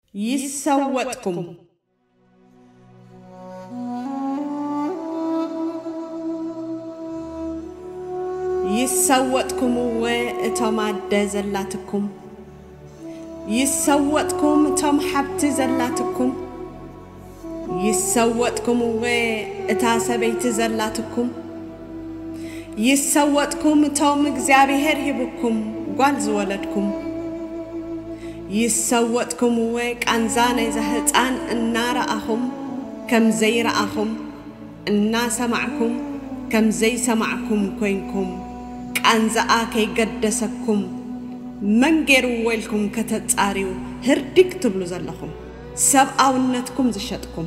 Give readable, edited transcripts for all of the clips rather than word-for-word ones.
يسوتكم يسوتكم واتماد زلاتكم يسوتكم تم حبت زلاتكم يسوتكم واتاسبيت زلاتكم يسوتكم تم እግዚአብሔር هبكم قال ولدكم يسوتكم وقانزان زهطان النارأهم كم زي رأهم الناس معكم كم زي سمعكم كوينكم قانزاء كي قدسكم من غيرو ويلكم كتتصاريو هردك تبلو زلخم سبعونتكم زشتكم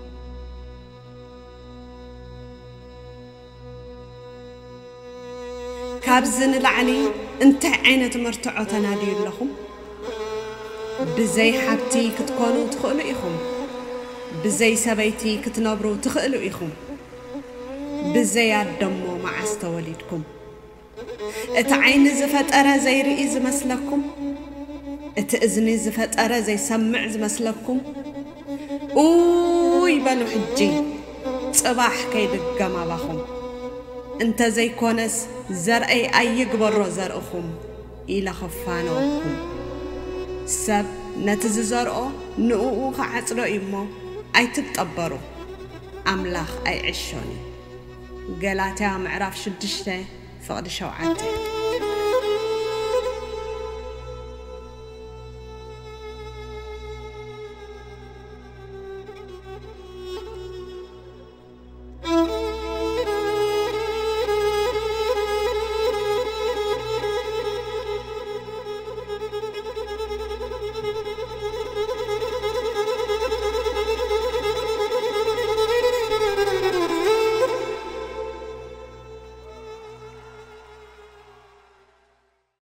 كابزن العلي انت عينة مرتعو تنادي لكم بزي حبتي كتكونوا تخلوا إخم بزي سبيتي كتنبروا تخلوا إخم بزي الدمو مع استوليدكم اتعين زفتقرة زي رئيز مسلكم اتأذني زفتقرة زي سمع مسلكم اوي بلو حجي صباح كيدق ما باخم انت زي كونس زرعي اي قبرو زرقكم إلى خفانوكم سب نتززرقو نقوقو خعصرو إمو أي تتطبرو أملاخ أي عشوني قلاتها معراف شدشته فقد شوعته